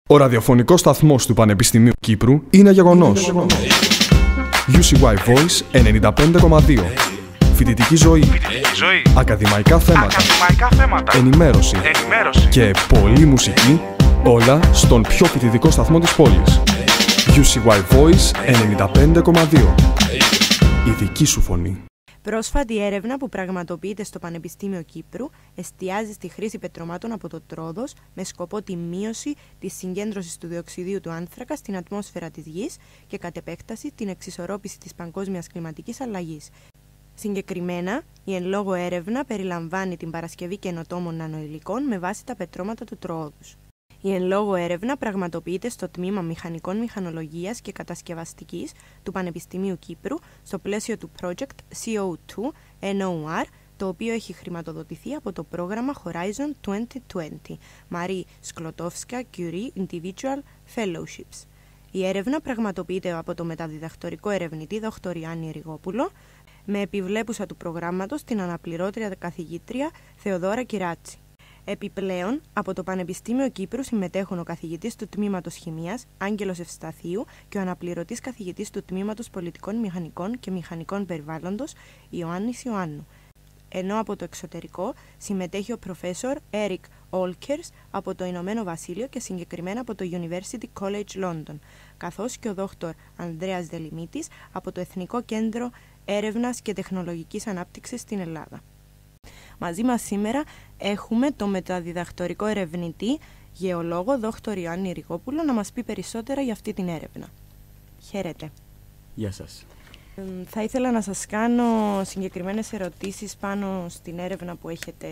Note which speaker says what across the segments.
Speaker 1: Ο ραδιοφωνικός σταθμός του Πανεπιστημίου Κύπρου είναι γεγονός. UCY Voice 95,2. Φοιτητική ζωή. Ακαδημαϊκά θέματα. Ενημέρωση. Και πολλή μουσική. Όλα στον πιο φοιτητικό σταθμό της πόλης. UCY Voice 95,2. Η δική σου φωνή.
Speaker 2: Πρόσφατη έρευνα που πραγματοποιείται στο Πανεπιστήμιο Κύπρου εστιάζει στη χρήση πετρωμάτων από το τρόδος με σκοπό τη μείωση της συγκέντρωσης του διοξιδίου του άνθρακα στην ατμόσφαιρα της Γης και κατ' επέκταση την εξισορρόπηση της παγκόσμιας κλιματικής αλλαγής. Συγκεκριμένα, η εν λόγω έρευνα περιλαμβάνει την παρασκευή καινοτόμων νανοηλικών με βάση τα πετρώματα του τρόδους. Η εν λόγω έρευνα πραγματοποιείται στο Τμήμα Μηχανικών Μηχανολογίας και Κατασκευαστικής του Πανεπιστημίου Κύπρου στο πλαίσιο του project CO2 NOR, το οποίο έχει χρηματοδοτηθεί από το πρόγραμμα Horizon 2020 Marie Sklodowska-Curie Individual Fellowships. Η έρευνα πραγματοποιείται από το μεταδιδακτορικό ερευνητή Δ. Ιάννη Ριγόπουλο, με επιβλέπουσα του προγράμματος την αναπληρώτρια καθηγήτρια Θεοδώρα Κυράτσι. Επιπλέον, από το Πανεπιστήμιο Κύπρου συμμετέχουν ο καθηγητής του Τμήματος Χημείας Άγγελος Ευσταθίου και ο αναπληρωτής καθηγητής του Τμήματος Πολιτικών Μηχανικών και Μηχανικών Περιβάλλοντος Ιωάννης Ιωάννου. Ενώ από το εξωτερικό συμμετέχει ο Προφέσορ Eric Olkers από το Ηνωμένο Βασίλειο και συγκεκριμένα από το University College London, καθώς και ο Δ. Ανδρέας Δελημίτης από το Εθνικό Κέντρο Έρευνας και Τεχνολογικής Ανάπτυξης στην Ελλάδα. Μαζί μας σήμερα έχουμε το μεταδιδακτορικό ερευνητή γεωλόγο Δ. Ιωάννη Ριγόπουλο να μας πει περισσότερα για αυτή την έρευνα. Χαίρετε.
Speaker 3: Γεια σας.
Speaker 2: Θα ήθελα να σας κάνω συγκεκριμένες ερωτήσεις πάνω στην έρευνα που έχετε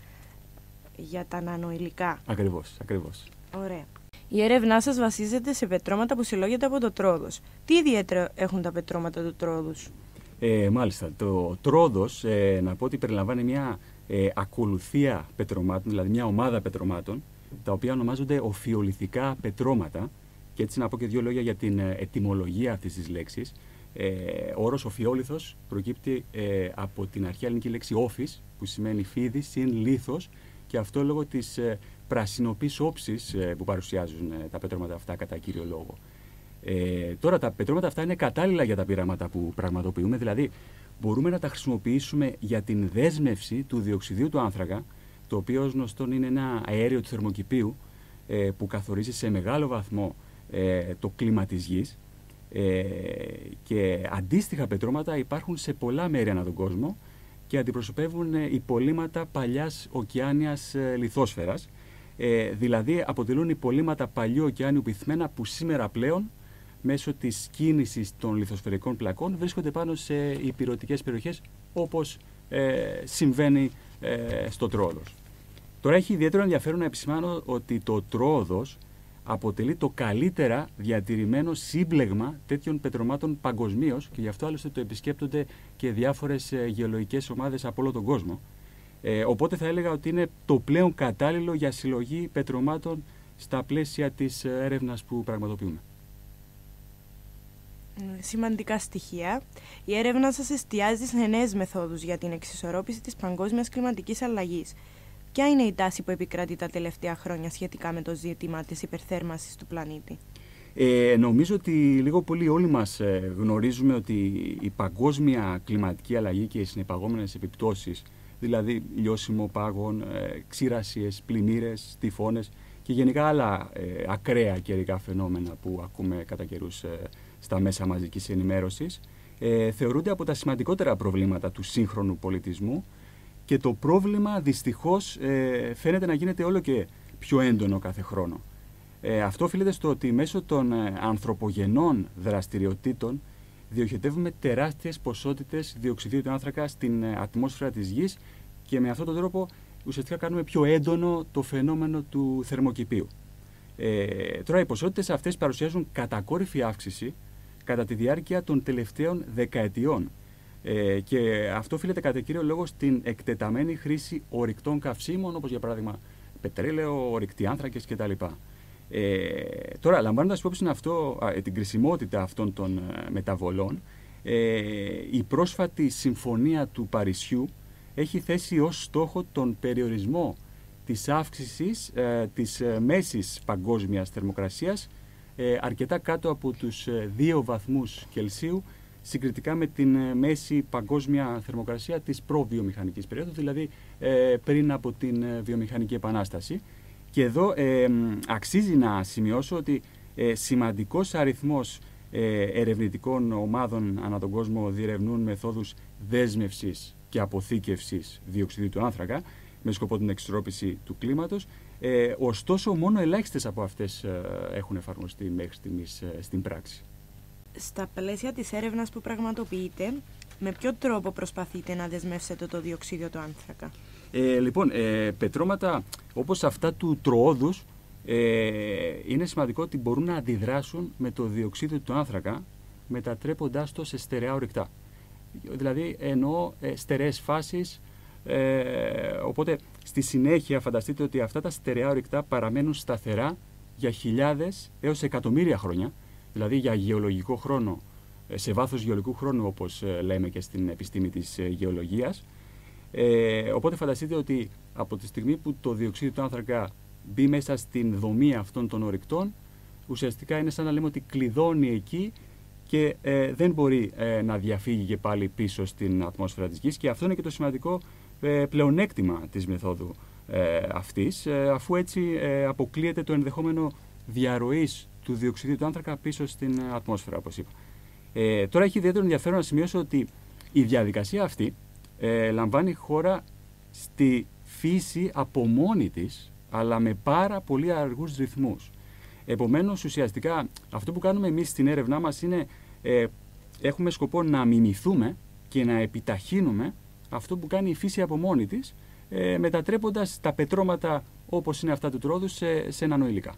Speaker 2: για τα νανοηλικά.
Speaker 3: Ακριβώς.
Speaker 2: Ωραία. Η έρευνά σας βασίζεται σε πετρώματα που συλλέγονται από το τρόδος. Τι ιδιαίτερα έχουν τα πετρώματα του τρόδους?
Speaker 3: Μάλιστα, το τρόδος, να πω ότι περιλαμβάνει μια ακολουθία πετρωμάτων, δηλαδή μια ομάδα πετρωμάτων, τα οποία ονομάζονται οφιολιθικά πετρώματα. Και έτσι να πω και δύο λόγια για την ετυμολογία αυτής της λέξης. Ο όρος οφιόλιθος προκύπτει από την αρχαία ελληνική λέξη όφης, που σημαίνει φίδι συν λίθος, και αυτό λόγω της πρασινοπής όψης που παρουσιάζουν τα πετρώματα αυτά κατά κύριο λόγο. Τώρα τα πετρώματα αυτά είναι κατάλληλα για τα πειράματα που πραγματοποιούμε, δηλαδή μπορούμε να τα χρησιμοποιήσουμε για την δέσμευση του διοξιδίου του άνθρακα, το οποίο ως γνωστόν είναι ένα αέριο του θερμοκηπίου που καθορίζει σε μεγάλο βαθμό το κλίμα της Γης, και αντίστοιχα πετρώματα υπάρχουν σε πολλά μέρη ανά τον κόσμο και αντιπροσωπεύουν υπολείμματα παλιάς ωκεάνιας λιθόσφαιρας, δηλαδή αποτελούν υπολείμματα παλιού ωκεάνιου πυθμένα που σήμερα πλέον μέσω της κίνησης των λιθοσφαιρικών πλακών βρίσκονται πάνω σε ηπειρωτικές περιοχές, όπως συμβαίνει στο τρόδος. Τώρα έχει ιδιαίτερο ενδιαφέρον να επισημάνω ότι το τρόδος αποτελεί το καλύτερα διατηρημένο σύμπλεγμα τέτοιων πετρωμάτων παγκοσμίως και γι' αυτό άλλωστε το επισκέπτονται και διάφορες γεωλογικές ομάδες από όλο τον κόσμο. Οπότε θα έλεγα ότι είναι το πλέον κατάλληλο για συλλογή πετρωμάτων στα πλαίσια της έρευνας που πραγματοποιούμε.
Speaker 2: Σημαντικά στοιχεία. Η έρευνα σας εστιάζει σε νέες μεθόδους για την εξισορρόπηση της παγκόσμιας κλιματικής αλλαγής. Ποια είναι η τάση που επικρατεί τα τελευταία χρόνια σχετικά με το ζήτημα της υπερθέρμανσης του πλανήτη?
Speaker 3: Νομίζω ότι λίγο πολύ όλοι μας γνωρίζουμε ότι η παγκόσμια κλιματική αλλαγή και οι συνεπαγόμενες επιπτώσεις, δηλαδή λιώσιμο πάγων, ξηρασίες, πλημμύρες, τυφώνες και γενικά άλλα ακραία καιρικά φαινόμενα που ακούμε κατά καιρούς στα μέσα μαζικής ενημέρωσης, θεωρούνται από τα σημαντικότερα προβλήματα του σύγχρονου πολιτισμού, και το πρόβλημα δυστυχώς φαίνεται να γίνεται όλο και πιο έντονο κάθε χρόνο. Αυτό οφείλεται στο ότι μέσω των ανθρωπογενών δραστηριοτήτων διοχετεύουμε τεράστιες ποσότητες διοξιδίου του άνθρακα στην ατμόσφαιρα της Γης και με αυτόν τον τρόπο ουσιαστικά κάνουμε πιο έντονο το φαινόμενο του θερμοκηπίου. Τώρα οι ποσότητες αυτές παρουσιάζουν κατακόρυφη αύξηση κατά τη διάρκεια των τελευταίων δεκαετιών. Και αυτό οφείλεται κατά κύριο λόγο στην εκτεταμένη χρήση ορυκτών καυσίμων, όπως για παράδειγμα πετρέλαιο, ορυκτοί άνθρακες κτλ. Τώρα, λαμβάνοντας υπόψη την κρισιμότητα αυτών των μεταβολών, η πρόσφατη Συμφωνία του Παρισιού έχει θέσει ως στόχο τον περιορισμό της αύξησης της μέσης παγκόσμιας θερμοκρασίας αρκετά κάτω από τους 2 βαθμούς Κελσίου, συγκριτικά με την μέση παγκόσμια θερμοκρασία της προβιομηχανικής περίοδου, δηλαδή πριν από την βιομηχανική επανάσταση. Και εδώ αξίζει να σημειώσω ότι σημαντικός αριθμός ερευνητικών ομάδων ανά τον κόσμο διερευνούν μεθόδους δέσμευσης και αποθήκευσης διοξιδίου του άνθρακα με σκοπό την εξισορρόπηση του κλίματος. Ωστόσο, μόνο ελάχιστες από αυτές έχουν εφαρμοστεί μέχρι στιγμής στην πράξη.
Speaker 2: Στα πλαίσια της έρευνας που πραγματοποιείτε, με ποιο τρόπο προσπαθείτε να δεσμεύσετε το διοξίδιο του άνθρακα?
Speaker 3: Λοιπόν, πετρώματα όπως αυτά του τροόδους είναι σημαντικό ότι μπορούν να αντιδράσουν με το διοξίδιο του άνθρακα, μετατρέποντάς το σε στερεά ορυκτά. Δηλαδή εννοώ στερεές φάσεις, οπότε στη συνέχεια φανταστείτε ότι αυτά τα στερεά ορυκτά παραμένουν σταθερά για χιλιάδες έως εκατομμύρια χρόνια, δηλαδή για γεωλογικό χρόνο, σε βάθος γεωλογικού χρόνου, όπως λέμε και στην επιστήμη της γεωλογίας. Οπότε φανταστείτε ότι από τη στιγμή που το διοξείδιο του άνθρακα μπει μέσα στην δομή αυτών των ορυκτών, ουσιαστικά είναι σαν να λέμε ότι κλειδώνει εκεί και δεν μπορεί να διαφύγει και πάλι πίσω στην ατμόσφαιρα της Γης, και αυτό είναι και το σημαντικό πλεονέκτημα της μεθόδου αυτής, αφού έτσι αποκλείεται το ενδεχόμενο διαρροής του διοξιδίου του άνθρακα πίσω στην ατμόσφαιρα, όπως είπα. Τώρα έχει ιδιαίτερο ενδιαφέρον να σημειώσω ότι η διαδικασία αυτή λαμβάνει χώρα στη φύση από μόνη της, αλλά με πάρα πολύ αργούς ρυθμούς. Επομένως, ουσιαστικά αυτό που κάνουμε εμείς στην έρευνά μας είναι έχουμε σκοπό να μιμηθούμε και να επιταχύνουμε αυτό που κάνει η φύση από μόνη της, μετατρέποντας τα πετρώματα όπως είναι αυτά του τρόδους σε νανοηλικά.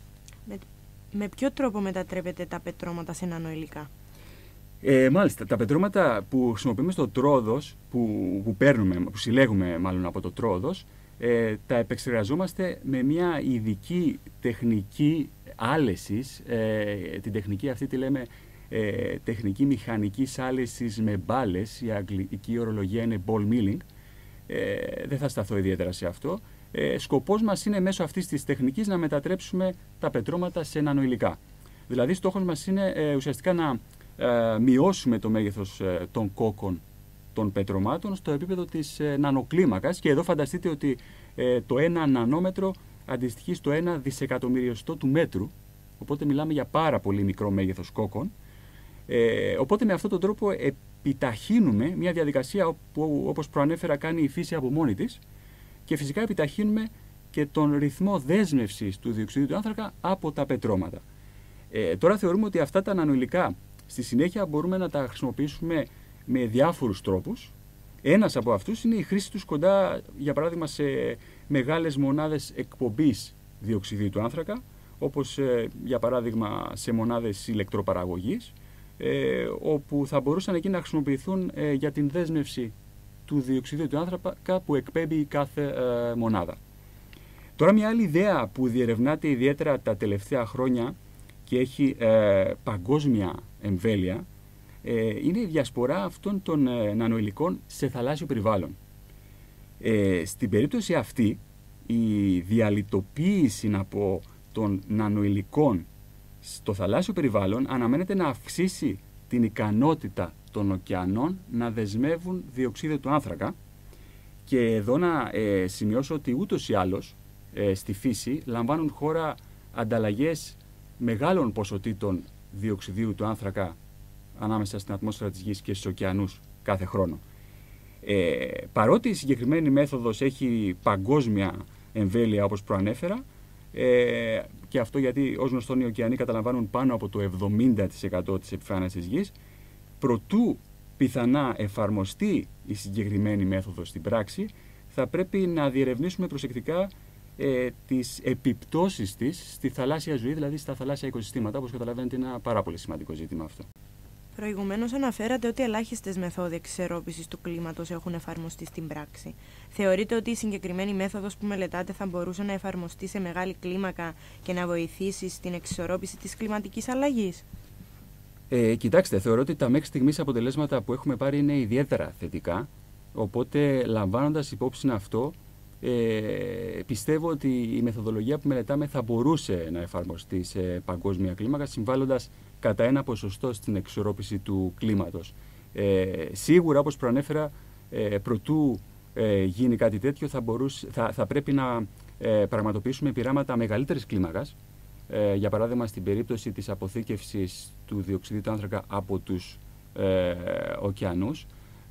Speaker 2: Με ποιο τρόπο μετατρέπετε τα πετρώματα σε νανοηλικά?
Speaker 3: Μάλιστα, τα πετρώματα που χρησιμοποιούμε στο τρόδος, που συλλέγουμε μάλλον από το τρόδος, τα επεξεργαζόμαστε με μια ειδική τεχνική άλεσης. Την τεχνική αυτή τη λέμε τεχνική μηχανικής άλεσης με μπάλες. Η αγγλική ορολογία είναι ball milling. Δεν θα σταθώ ιδιαίτερα σε αυτό. Σκοπός μας είναι μέσω αυτής της τεχνικής να μετατρέψουμε τα πετρώματα σε νανοηλικά. Δηλαδή, στόχος μας είναι ουσιαστικά να μειώσουμε το μέγεθος των κόκκων των πετρωμάτων στο επίπεδο της νανοκλίμακας, και εδώ φανταστείτε ότι το 1 νανόμετρο αντιστοιχεί στο 1 δισεκατομμυριοστό του μέτρου, οπότε μιλάμε για πάρα πολύ μικρό μέγεθος κόκκων. Οπότε με αυτόν τον τρόπο επιταχύνουμε μια διαδικασία που, όπως προανέφερα, κάνει η φύση από μόνη της, και φυσικά επιταχύνουμε και τον ρυθμό δέσμευσης του διοξιδίου του άνθρακα από τα πετρώματα. Τώρα θεωρούμε ότι αυτά τα νανοηλικά στη συνέχεια μπορούμε να τα χρησιμοποιήσουμε με διάφορους τρόπους. Ένας από αυτούς είναι η χρήση τους κοντά, για παράδειγμα, σε μεγάλες μονάδες εκπομπής διοξιδίου του άνθρακα, όπως για παράδειγμα σε μονάδες ηλεκτροπαραγωγής, όπου θα μπορούσαν εκεί να χρησιμοποιηθούν για την δέσμευση του διοξιδίου του άνθρακα που εκπέμπει κάθε μονάδα. Τώρα, μια άλλη ιδέα που διερευνάται ιδιαίτερα τα τελευταία χρόνια και έχει παγκόσμια εμβέλεια είναι η διασπορά αυτών των νανοηλικών σε θαλάσσιο περιβάλλον. Στην περίπτωση αυτή, η διαλυτοποίηση από των νανοηλικών στο θαλάσσιο περιβάλλον αναμένεται να αυξήσει την ικανότητα των ωκεανών να δεσμεύουν διοξείδιο του άνθρακα, και εδώ να σημειώσω ότι ούτως ή άλλως στη φύση λαμβάνουν χώρα ανταλλαγές μεγάλων ποσοτήτων διοξιδίου του άνθρακα ανάμεσα στην ατμόσφαιρα της Γης και στους ωκεανούς κάθε χρόνο. Παρότι η συγκεκριμένη μέθοδος έχει παγκόσμια εμβέλεια, όπως προανέφερα, και αυτό γιατί, ως γνωστόν, οι ωκεανοί καταλαμβάνουν πάνω από το 70% της επιφάνειας της Γης, προτού πιθανά εφαρμοστεί η συγκεκριμένη μέθοδος στην πράξη, θα πρέπει να διερευνήσουμε προσεκτικά τις επιπτώσεις της στη θαλάσσια ζωή, δηλαδή στα θαλάσσια οικοσυστήματα. Όπως καταλαβαίνετε, είναι ένα πάρα πολύ σημαντικό ζήτημα αυτό.
Speaker 2: Προηγουμένως αναφέρατε ότι ελάχιστες μεθόδοι εξισορρόπησης του κλίματος έχουν εφαρμοστεί στην πράξη. Θεωρείτε ότι η συγκεκριμένη μέθοδος που μελετάτε θα μπορούσε να εφαρμοστεί σε μεγάλη κλίμακα και να βοηθήσει στην εξισορρόπηση της κλιματικής αλλαγής?
Speaker 3: Κοιτάξτε, θεωρώ ότι τα μέχρι στιγμής αποτελέσματα που έχουμε πάρει είναι ιδιαίτερα θετικά, οπότε λαμβάνοντας υπόψη αυτό, πιστεύω ότι η μεθοδολογία που μελετάμε θα μπορούσε να εφαρμοστεί σε παγκόσμια κλίμακα, συμβάλλοντας κατά ένα ποσοστό στην εξισορρόπηση του κλίματος. Σίγουρα, όπως προανέφερα, προτού γίνει κάτι τέτοιο, θα πρέπει να πραγματοποιήσουμε πειράματα μεγαλύτερης κλίμακας. Για παράδειγμα, στην περίπτωση της αποθήκευσης του διοξειδίου του άνθρακα από τους ωκεανούς,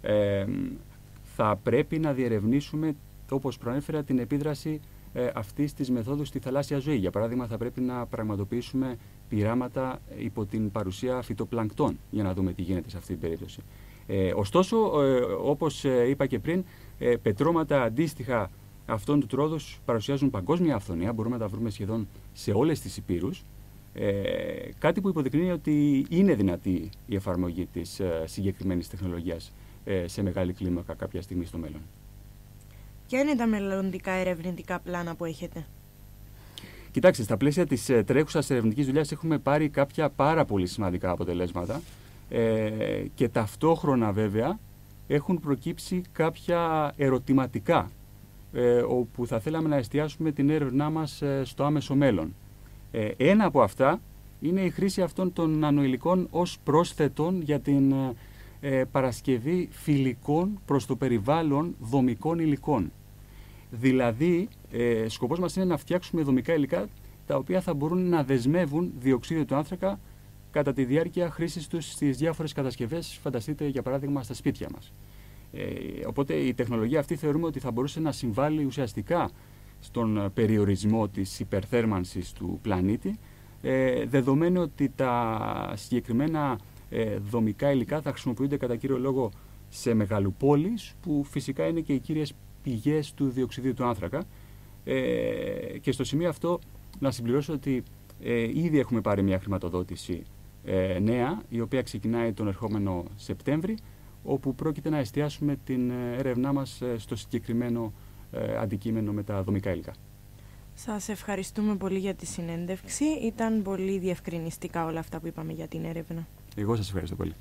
Speaker 3: θα πρέπει να διερευνήσουμε, όπως προανέφερα, την επίδραση αυτής της μεθόδου στη θαλάσσια ζωή. Για παράδειγμα, θα πρέπει να πραγματοποιήσουμε πειράματα υπό την παρουσία φυτοπλανκτών για να δούμε τι γίνεται σε αυτή την περίπτωση. Ωστόσο, όπως είπα και πριν, πετρώματα αντίστοιχα αυτών του τρόδους παρουσιάζουν παγκόσμια αυθονία. Μπορούμε να τα βρούμε σχεδόν σε όλες τις υπήρους. Κάτι που υποδεικνύει ότι είναι δυνατή η εφαρμογή της συγκεκριμένης τεχνολογίας σε μεγάλη κλίμακα κάποια στιγμή στο μέλλον.
Speaker 2: Ποια είναι τα μελλοντικά ερευνητικά πλάνα που έχετε?
Speaker 3: Κοιτάξτε, στα πλαίσια της τρέχουσας ερευνητικής δουλειάς έχουμε πάρει κάποια πάρα πολύ σημαντικά αποτελέσματα και ταυτόχρονα βέβαια έχουν προκύψει κάποια ερωτηματικά όπου θα θέλαμε να εστιάσουμε την έρευνά μας στο άμεσο μέλλον. Ένα από αυτά είναι η χρήση αυτών των νανοηλικών ως πρόσθετων για την παρασκευή φιλικών προς το περιβάλλον δομικών υλικών. Δηλαδή, σκοπός μας είναι να φτιάξουμε δομικά υλικά τα οποία θα μπορούν να δεσμεύουν διοξείδιο του άνθρακα κατά τη διάρκεια χρήσης τους στις διάφορες κατασκευές, φανταστείτε για παράδειγμα στα σπίτια μας. Οπότε η τεχνολογία αυτή θεωρούμε ότι θα μπορούσε να συμβάλλει ουσιαστικά στον περιορισμό της υπερθέρμανσης του πλανήτη, δεδομένου ότι τα συγκεκριμένα δομικά υλικά θα χρησιμοποιούνται κατά κύριο λόγο σε μεγαλοπόλεις, που φυσικά είναι και οι κύριες πηγές του διοξιδίου του άνθρακα. Και στο σημείο αυτό να συμπληρώσω ότι ήδη έχουμε πάρει μια χρηματοδότηση νέα, η οποία ξεκινάει τον ερχόμενο Σεπτέμβρη, όπου πρόκειται να εστιάσουμε την έρευνά μας στο συγκεκριμένο αντικείμενο με τα δομικά υλικά. Σας
Speaker 2: ευχαριστούμε πολύ για τη συνέντευξη. Ήταν πολύ διευκρινιστικά όλα αυτά που είπαμε για την έρευνα.
Speaker 3: Εγώ σας ευχαριστώ πολύ.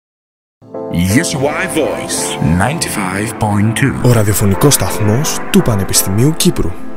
Speaker 1: UCY Voice 95.2. Ο ραδιοφωνικός σταθμός του Πανεπιστημίου Κύπρου.